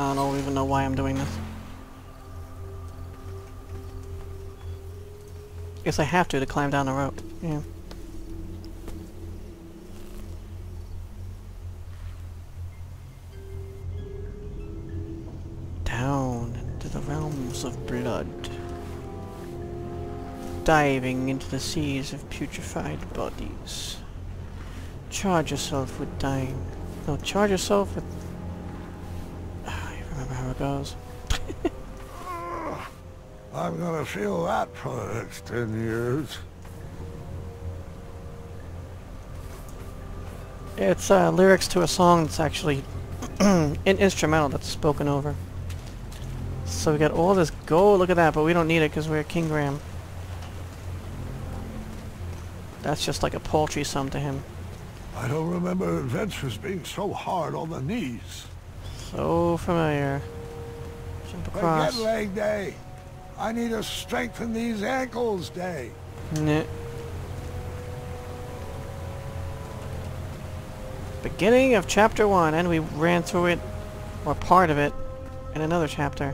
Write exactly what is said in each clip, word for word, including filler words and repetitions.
I don't even know why I'm doing this. Guess I have to to climb down the rope. Yeah. Down into the realms of blood. Diving into the seas of putrefied bodies. Charge yourself with dying. No, charge yourself with... I remember how it goes. I'm gonna feel that for the next ten years. It's uh, lyrics to a song that's actually an instrumental that's spoken over. So we got all this gold, look at that, but we don't need it because we're at King Graham. That's just like a paltry sum to him. I don't remember adventures being so hard on the knees. So familiar. Jump across. Forget leg day. I need to strengthen these ankles day. Nah. Beginning of chapter one, and we ran through it, or part of it, in another chapter.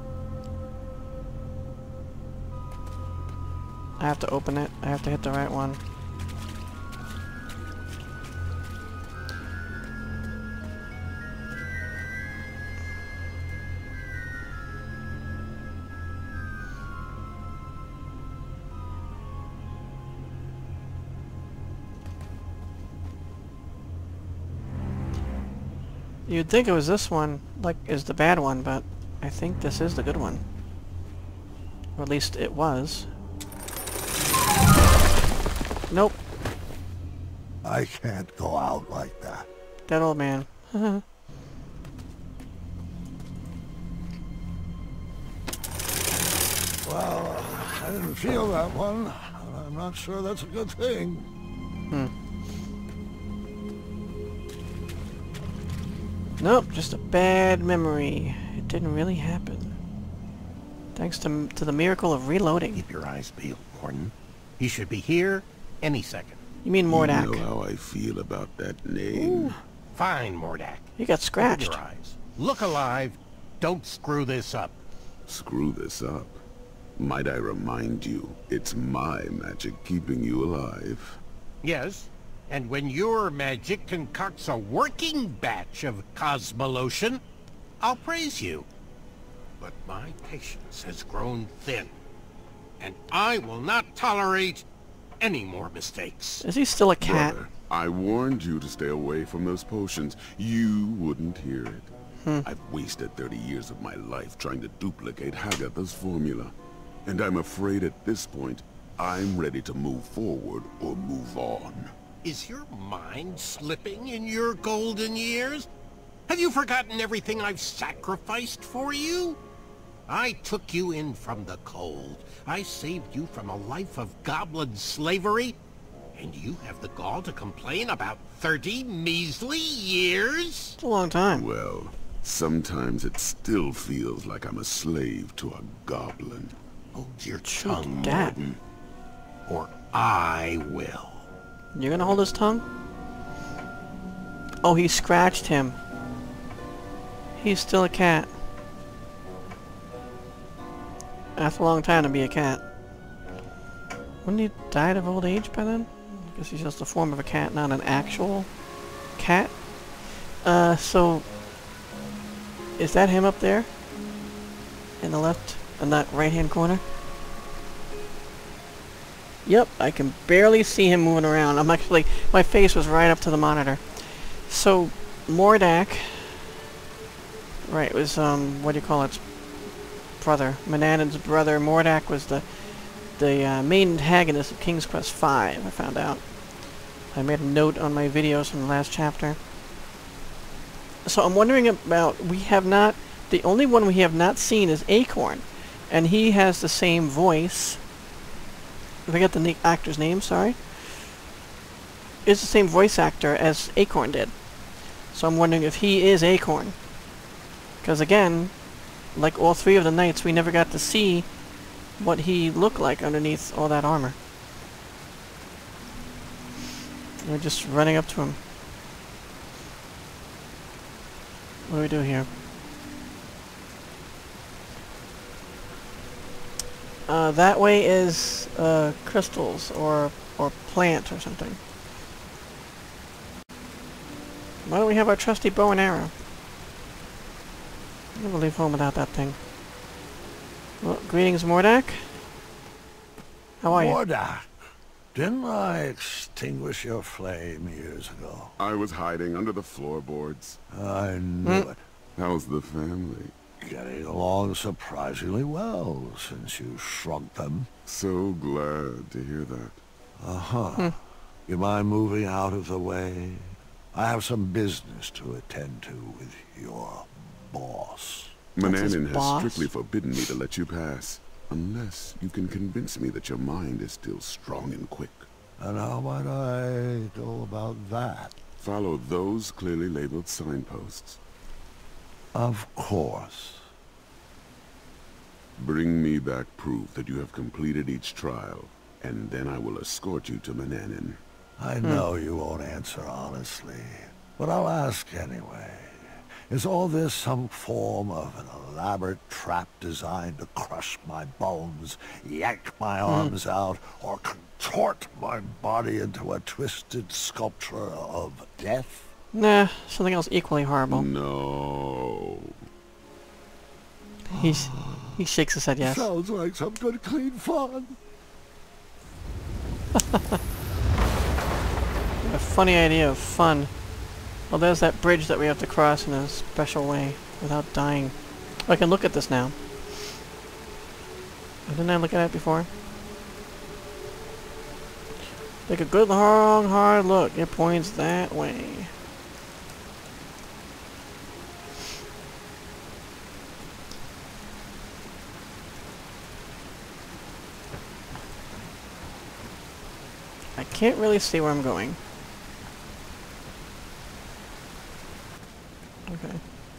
I have to open it. I have to hit the right one. You'd think it was this one, like, is the bad one, but I think this is the good one. Or at least it was. Nope. I can't go out like that. Dead old man. Well, I didn't feel that one. I'm not sure that's a good thing. Hmm. Nope, just a bad memory. It didn't really happen. Thanks to, to the miracle of reloading. Keep your eyes peeled, Gordon. He should be here any second. You mean Mordack? You know how I feel about that name. Ooh. Fine, Mordack. He got scratched. Open your eyes. Look alive. Don't screw this up. Screw this up. Might I remind you, it's my magic keeping you alive. Yes, and when your magic concocts a working batch of cosmolotion, I'll praise you. But my patience has grown thin, and I will not tolerate any more mistakes. Is he still a cat? Brother, I warned you to stay away from those potions. You wouldn't hear it. Hmm. I've wasted thirty years of my life trying to duplicate Hagatha's formula. And I'm afraid at this point, I'm ready to move forward or move on. Is your mind slipping in your golden years? Have you forgotten everything I've sacrificed for you? I took you in from the cold. I saved you from a life of goblin slavery. And you have the gall to complain about thirty measly years? It's a long time. Well, sometimes it still feels like I'm a slave to a goblin. Hold your tongue, Dad. Morton, or I will. You're gonna hold his tongue? Oh, he scratched him. He's still a cat. That's a long time to be a cat. Wouldn't he have died of old age by then? I guess he's just a form of a cat, not an actual cat. Uh, so... Is that him up there? In the left, in that right-hand corner? Yep, I can barely see him moving around. I'm actually... My face was right up to the monitor. So, Mordack... Right, it was, um, what do you call it? Brother. Manannan's brother. Mordack was the the uh, main antagonist of King's Quest five, I found out. I made a note on my videos from the last chapter. So I'm wondering about... We have not... The only one we have not seen is Acorn. And he has the same voice... I forget the na actor's name, sorry. It's the same voice actor as Acorn did. So I'm wondering if he is Acorn. Because again, like all three of the knights, we never got to see what he looked like underneath all that armor. We're just running up to him. What do we do here? Uh, that way is uh, crystals or or plant or something. Why don't we have our trusty bow and arrow? I'll never leave home without that thing. Well, greetings, Mordack. How are you? Mordack, didn't I extinguish your flame years ago? I was hiding under the floorboards. I knew Hmm? it. How's the family? Getting along surprisingly well since you shrunk them. So glad to hear that. Uh-huh. Hmm. You mind moving out of the way? I have some business to attend to with your boss. That's his Manannan has boss? strictly forbidden me to let you pass, unless you can convince me that your mind is still strong and quick. And how might I go about that? Follow those clearly labeled signposts. Of course. Bring me back proof that you have completed each trial, and then I will escort you to Manannan. I know you won't answer honestly, but I'll ask anyway. Is all this some form of an elaborate trap designed to crush my bones, yank my arms out, or contort my body into a twisted sculpture of death? Nah, something else equally horrible. No. He's, he shakes his head yes. Sounds like some good clean fun. A funny idea of fun. Well, there's that bridge that we have to cross in a special way without dying. Oh, I can look at this now. Didn't I look at it before? Take a good long hard look. It points that way. I can't really see where I'm going. Okay.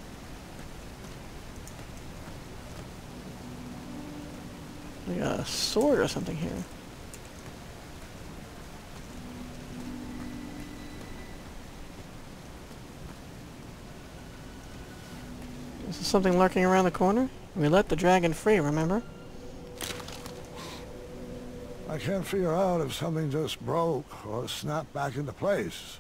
We got a sword or something here. Is there something lurking around the corner? We let the dragon free, remember? I can't figure out if something just broke or snapped back into place.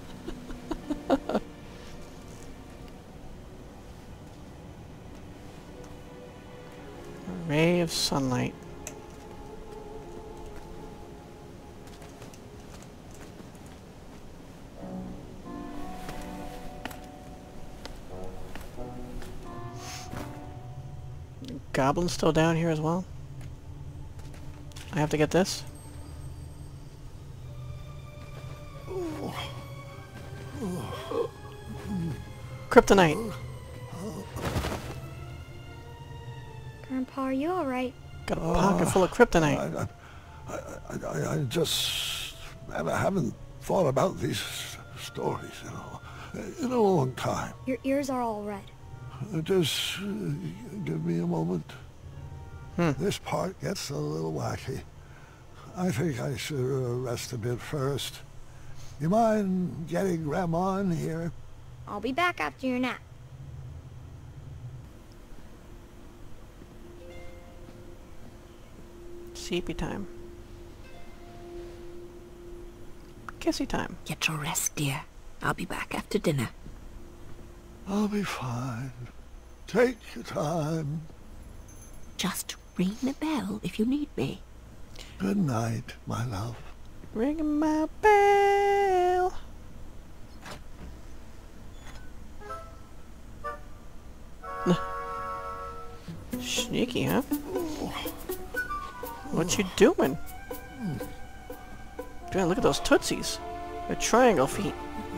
A ray of sunlight. Goblins still down here as well? I have to get this? Kryptonite. Grandpa, are you alright? Got a pocket full of kryptonite. I, I, I, I just I haven't thought about these stories, you know, in a long time. Your ears are all red. Just uh, give me a moment. Hmm. This part gets a little wacky. I think I should uh, rest a bit first. You mind getting Grandma in here? I'll be back after your nap. Sleepy time. Kissy time. Get your rest, dear. I'll be back after dinner. I'll be fine. Take your time. Just ring the bell if you need me. Good night, my love. Ring my bell. Sneaky, huh? What you doing? Man, look at those tootsies. They're triangle feet.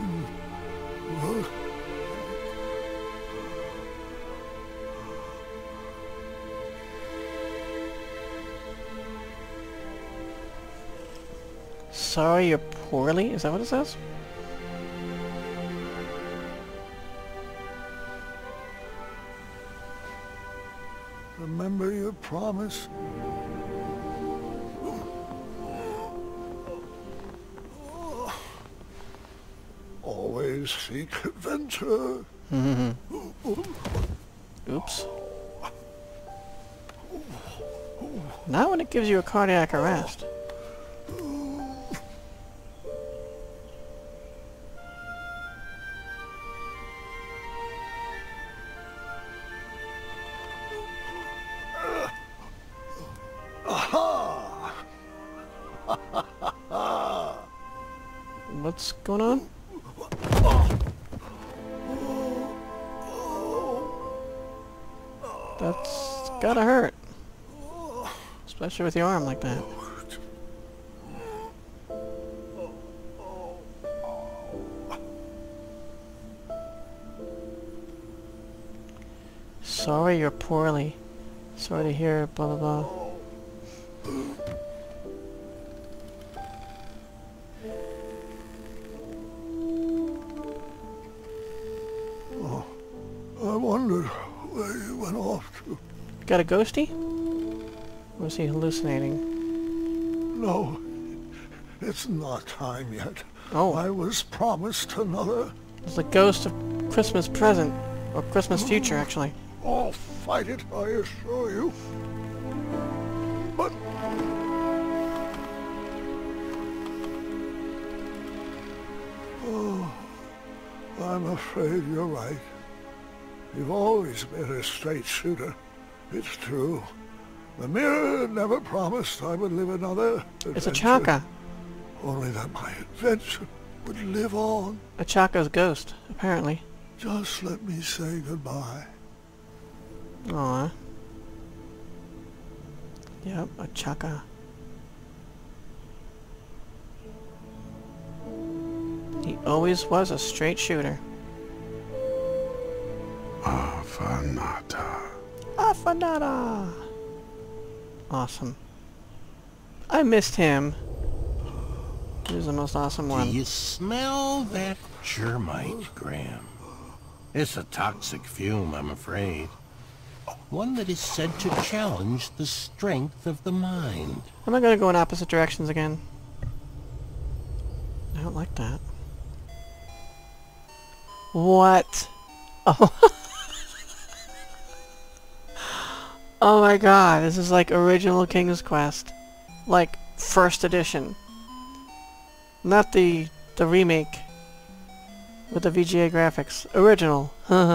Sorry you're poorly? Is that what it says? Remember your promise? Always seek adventure. Oops. Not when it gives you a cardiac arrest. What's going on? That's gotta hurt. Especially with your arm like that. Sorry you're poorly. Sorry to hear blah blah blah. Oh, I wondered where you went off to. Got a ghosty? Or is he hallucinating? No, it's not time yet. Oh. I was promised another. It's the ghost of Christmas present. Or Christmas future, actually. I'll fight it, I assure you. But... Oh, I'm afraid you're right. You've always been a straight shooter. It's true. The mirror never promised I would live another adventure. It's a Chaka. Only that my adventure would live on. A Chaka's ghost, apparently. Just let me say goodbye. Aw. Yep, a Chaka. He always was a straight shooter. Afanata. Afanata! Awesome. I missed him. He was the most awesome one. Do you smell that germite, Graham? It's a toxic fume, I'm afraid. One that is said to challenge the strength of the mind. I'm not gonna go in opposite directions again. I don't like that. What? Oh. Oh my god, this is like original King's Quest. Like, first edition. Not the the remake with the V G A graphics. Original.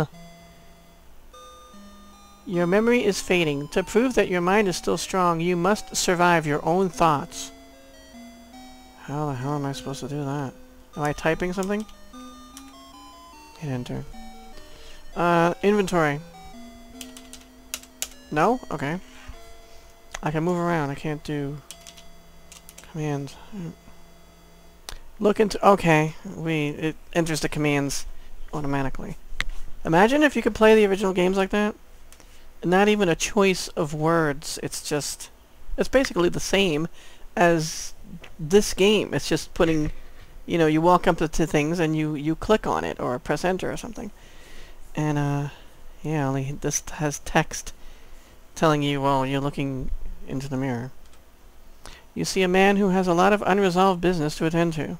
Your memory is fading. To prove that your mind is still strong, you must survive your own thoughts. How the hell am I supposed to do that? Am I typing something? Hit enter. Uh, inventory. No? Okay. I can move around. I can't do commands. Look into... Okay. We... It enters the commands automatically. Imagine if you could play the original games like that. Not even a choice of words. It's just... It's basically the same as this game. It's just putting... You know, you walk up to, to things and you, you click on it or press enter or something. And, uh... yeah, only this has text telling you, well, you're looking into the mirror. You see a man who has a lot of unresolved business to attend to.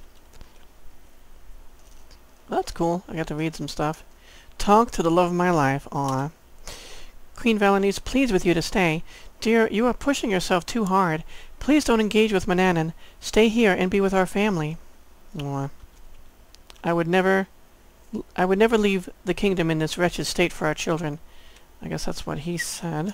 Well, that's cool. I got to read some stuff. Talk to the love of my life. Aw. Queen Valenice pleads with you to stay. Dear, you are pushing yourself too hard. Please don't engage with Manannan. Stay here and be with our family. Aw. I would never... I would never leave the kingdom in this wretched state for our children. I guess that's what he said.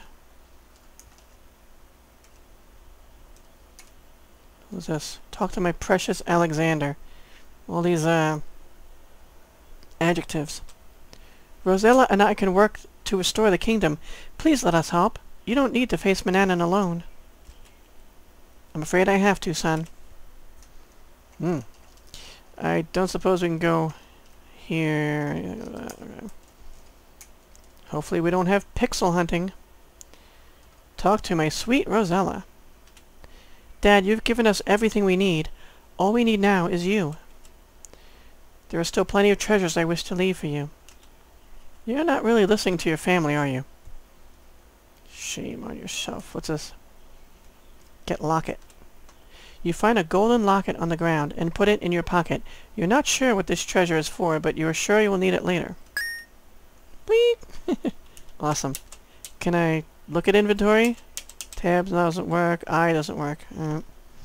What's this? Talk to my precious Alexander. All these, uh... adjectives. Rosella and I can work to restore the kingdom. Please let us help. You don't need to face Manannan alone. I'm afraid I have to, son. Hmm. I don't suppose we can go here. Okay. Hopefully we don't have pixel hunting. Talk to my sweet Rosella. Dad, you've given us everything we need. All we need now is you. There are still plenty of treasures I wish to leave for you. You're not really listening to your family, are you? Shame on yourself. What's this? Get locket. You find a golden locket on the ground and put it in your pocket. You're not sure what this treasure is for, but you are sure you will need it later. Bleep! Awesome. Can I look at inventory? Tabs doesn't work. I doesn't work. Uh,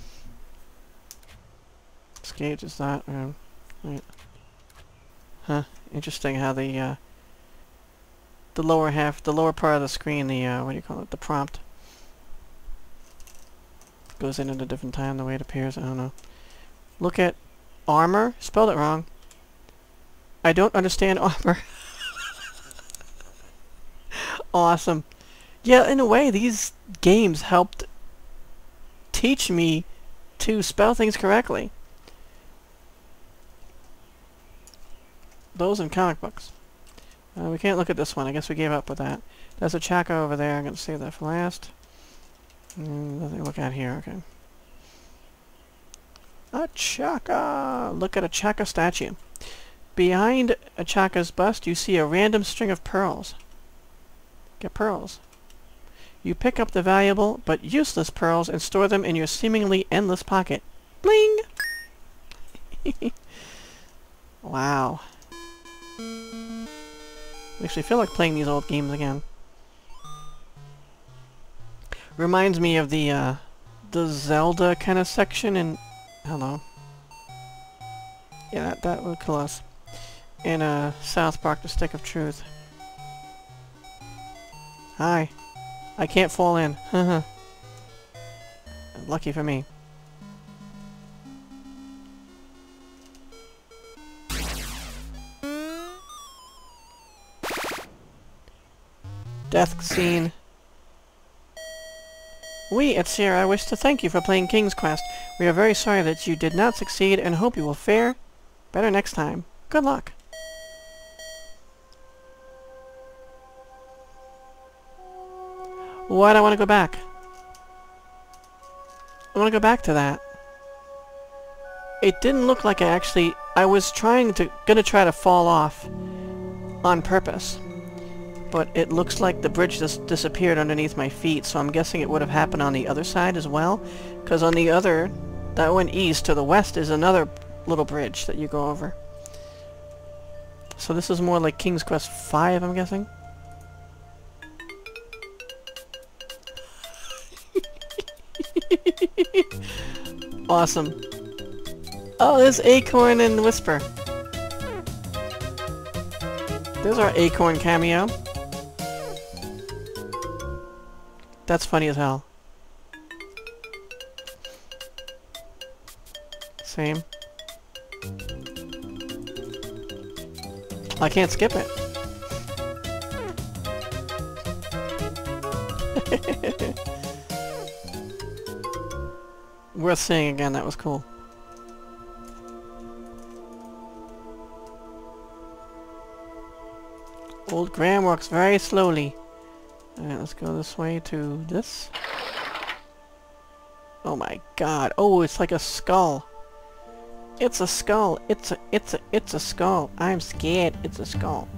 Escape is that. Uh, right. Huh. Interesting how the uh, the lower half, the lower part of the screen, the uh, what do you call it? The prompt goes in at a different time. The way it appears. I don't know. Look at armor. Spelled it wrong. I don't understand armor. Awesome. Yeah, in a way, these games helped teach me to spell things correctly. Those in comic books. Uh, we can't look at this one. I guess we gave up with that. There's a Chaka over there. I'm going to save that for last. Mm, nothing to look at here. Okay. A Chaka! Look at a Chaka statue. Behind a Chaka's bust, you see a random string of pearls. Get pearls. You pick up the valuable but useless pearls and store them in your seemingly endless pocket. Bling! Wow. Makes me feel like playing these old games again. Reminds me of the uh, the Zelda kind of section in... Hello. Yeah, that, that would kill us. In uh, South Park, The Stick of Truth. Hi. I can't fall in. Haha. Lucky for me. Death scene. We at Sierra wish to thank you for playing King's Quest. We are very sorry that you did not succeed and hope you will fare better next time. Good luck. Why do I want to go back? I want to go back to that. It didn't look like I actually... I was trying to... gonna try to fall off on purpose. But it looks like the bridge just disappeared underneath my feet, so I'm guessing it would have happened on the other side as well. Because on the other... that went east to the west is another little bridge that you go over. So this is more like King's Quest five, I'm guessing. Awesome. Oh, there's Acorn and Whisper. There's our Acorn cameo. That's funny as hell. Same. I can't skip it. Worth seeing again, that was cool. Old Graham walks very slowly. Alright, let's go this way to this. Oh my god. Oh, it's like a skull. It's a skull. It's a, it's a, it's a skull. I'm scared. It's a skull.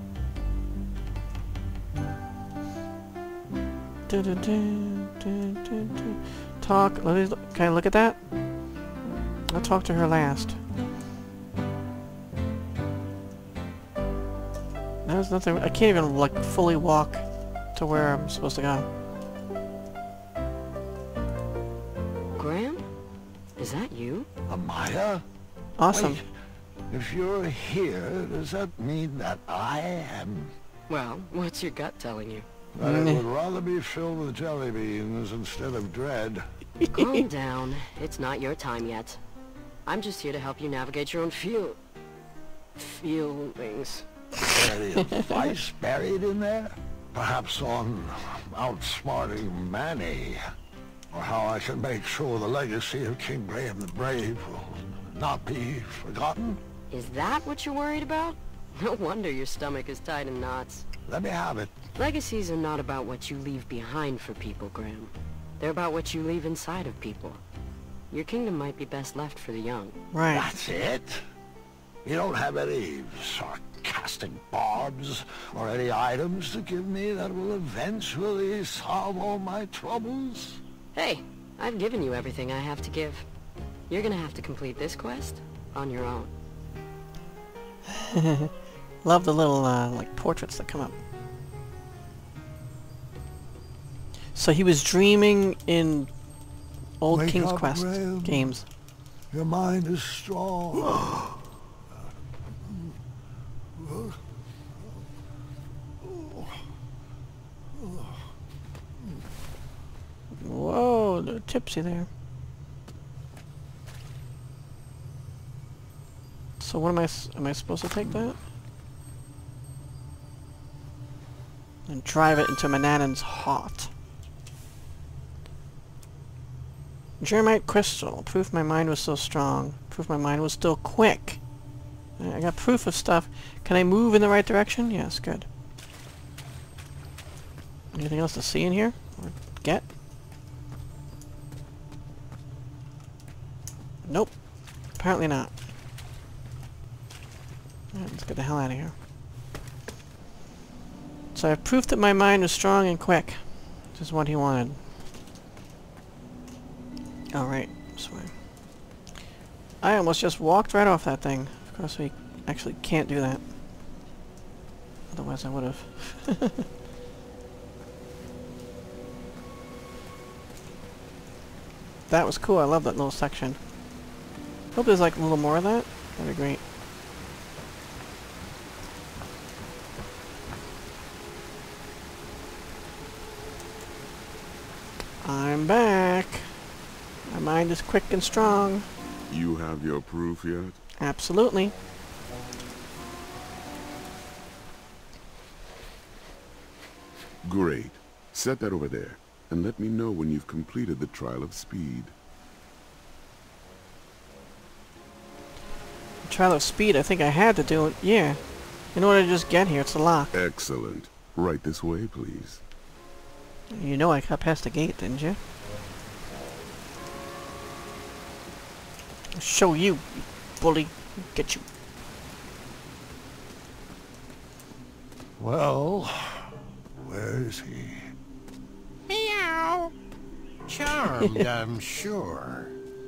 Du -du -du, du -du -du. Talk. Let me look. Can I look at that? I'll talk to her last. There's nothing. I can't even like fully walk to where I'm supposed to go. Graham? Is that you? Amaya? Awesome. Wait, if you're here, does that mean that I am? Well, what's your gut telling you? That it would rather be filled with jelly beans instead of dread. Calm down. It's not your time yet. I'm just here to help you navigate your own feel... feelings. Any advice buried in there? Perhaps on outsmarting Manny, or how I can make sure the legacy of King Graham the Brave will not be forgotten? Is that what you're worried about? No wonder your stomach is tied in knots. Let me have it. Legacies are not about what you leave behind for people, Graham. They're about what you leave inside of people. Your kingdom might be best left for the young. Right. That's it? You don't have any sarcastic barbs or any items to give me that will eventually solve all my troubles? Hey, I've given you everything I have to give. You're gonna have to complete this quest on your own. Love the little uh, like portraits that come up. So he was dreaming in old Wake King's up, Quest Graham. games. Your mind is strong. Whoa, they're tipsy there. So what am I, s- am I supposed to take that? And drive it into Manannan's heart. Germite crystal. Proof my mind was so strong. Proof my mind was still quick. I got proof of stuff. Can I move in the right direction? Yes, good. Anything else to see in here? Or get? Nope. Apparently not. Alright, let's get the hell out of here. So I have proof that my mind was strong and quick. Which is what he wanted. Alright, this way. I almost just walked right off that thing. Of course we actually can't do that. Otherwise I would have. That was cool, I love that little section. Hope there's like a little more of that. That'd be great. I'm back. My mind is quick and strong. You have your proof yet? Absolutely. Great. Set that over there, and let me know when you've completed the trial of speed. Trial of speed, I think I had to do it. Yeah. In order to just get here, it's a lock. Excellent. Right this way, please. You know I got past the gate, didn't you? I'll show you, you bully. Get you. Well, where is he? Meow. Charmed, I'm sure.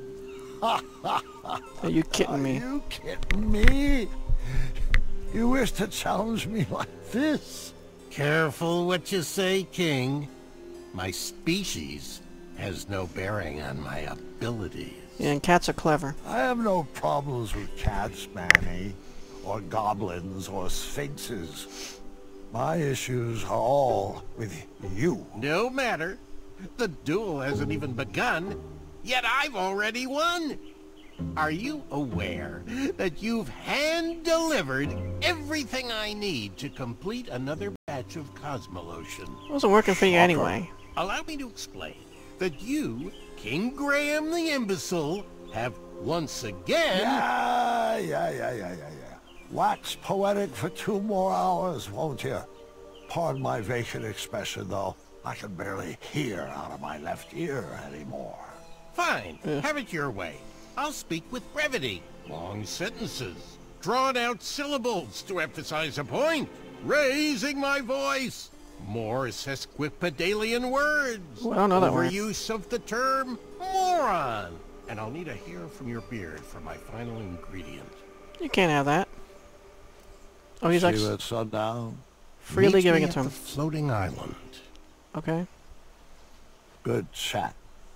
Are you kidding Are me? you kidding me? You wish to challenge me like this? Careful what you say, King. My species has no bearing on my abilities. Yeah, and cats are clever. I have no problems with cats, Manny, or goblins, or sphinxes. My issues are all with you. No matter. The duel hasn't even begun, yet I've already won. Are you aware that you've hand-delivered everything I need to complete another batch of Cosmolotion? It wasn't working for you anyway. Allow me to explain that you, King Graham the Imbecile, have once again... Yeah, yeah, yeah, yeah, yeah, yeah. Wax poetic for two more hours, won't you? Pardon my vacant expression, though. I can barely hear out of my left ear anymore. Fine, Yeah. have it your way. I'll speak with brevity, long sentences, drawn-out syllables to emphasize a point, raising my voice, more sesquipedalian words, Well, I don't know that word. overuse of the term moron, and I'll need a hair from your beard for my final ingredient. You can't have that. Oh, he's like See you s- at sundown. freely Meet giving me it to at him. the floating island. Okay. Good chat.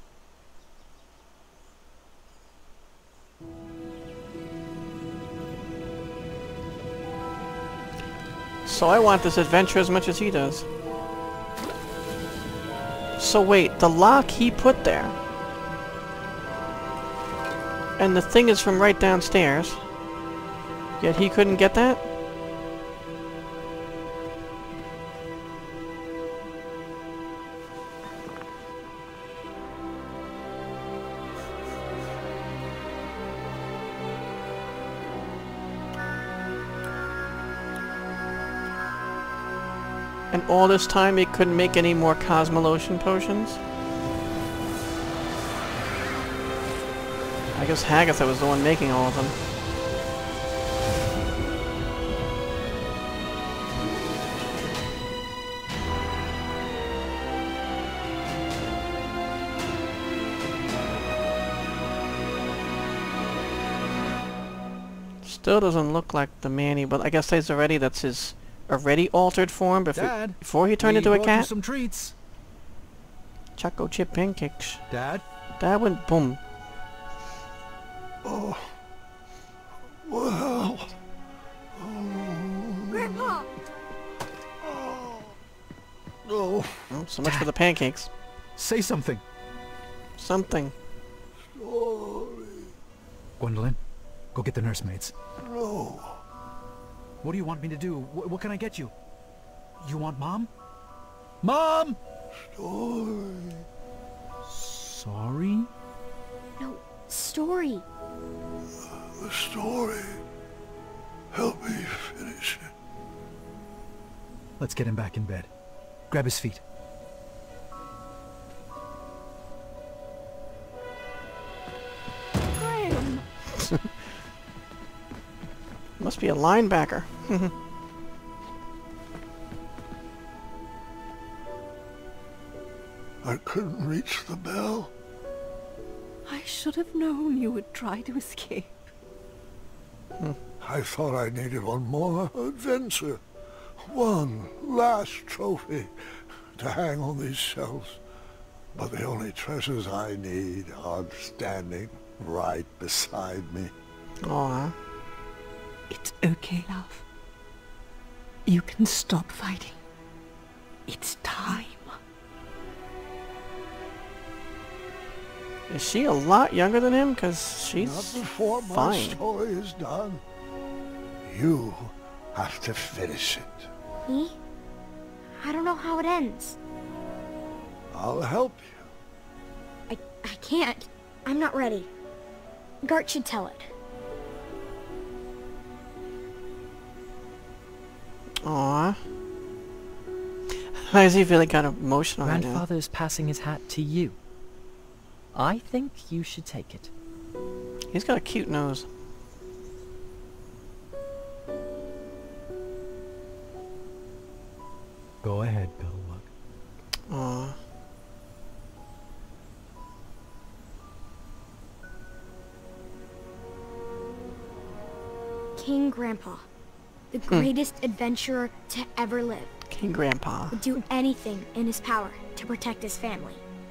So I want this adventure as much as he does. So wait, the lock he put there. And the thing is from right downstairs. Yet he couldn't get that? And all this time he couldn't make any more Cosmolotion potions? I guess Hagatha was the one making all of them. Still doesn't look like the Manny, but I guess he's already, that's his already altered form before, Dad, before he turned we into a brought you cat? some treats. Choco chip pancakes. Dad? That went boom. Oh. Well. Grandpa! No. Oh, so much for the pancakes. Say something. Something. Sorry. Gwendolyn, go get the nursemaids. No. What do you want me to do? Wh what can I get you? You want Mom? Mom! Story. Sorry? No, story. The story. Help me finish it. Let's get him back in bed. Grab his feet. Graham! Must be a linebacker. I couldn't reach the bell. I should have known you would try to escape. I thought I needed one more adventure. One last trophy to hang on these shelves. But the only treasures I need are standing right beside me. Aw. It's okay, love. You can stop fighting. It's time. Is she a lot younger than him? Because she's Not before my fine. story is done. You have to finish it. Me? I don't know how it ends. I'll help you. I, I can't. I'm not ready. Gart should tell it. Aw. Why is he feeling kind of emotional right now? Grandfather's passing his hat to you. I think you should take it. He's got a cute nose. Go ahead, Pillowbug. Aw. King Grandpa, the greatest adventurer to ever live, King Grandpa. would do anything in his power to protect his family.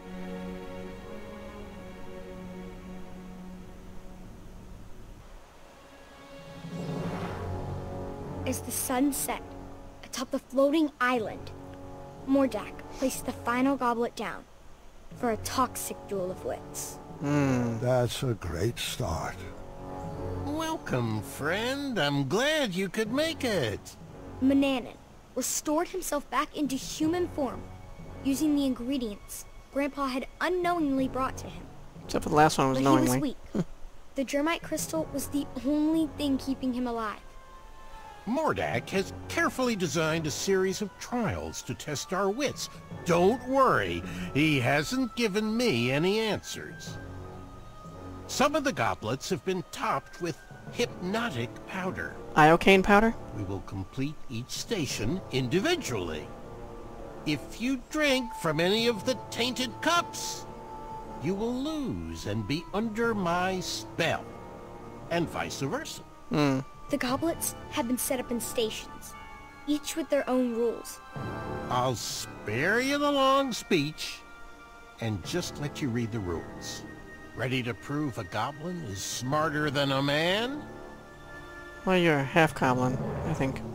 As the sun set atop the floating island, Mordack placed the final goblet down for a toxic duel of wits. Hmm. That's a great start. Welcome, friend. I'm glad you could make it. Manannan restored himself back into human form using the ingredients Grandpa had unknowingly brought to him. Except for the last one was But knowingly. he was weak. The germite crystal was the only thing keeping him alive. Mordack has carefully designed a series of trials to test our wits. Don't worry, he hasn't given me any answers. Some of the goblets have been topped with hypnotic powder. Iocane powder? We will complete each station individually. If you drink from any of the tainted cups, you will lose and be under my spell, and vice versa. Hmm. The goblets have been set up in stations, each with their own rules. I'll spare you the long speech and just let you read the rules. Ready to prove a goblin is smarter than a man? Well, you're a half goblin, I think.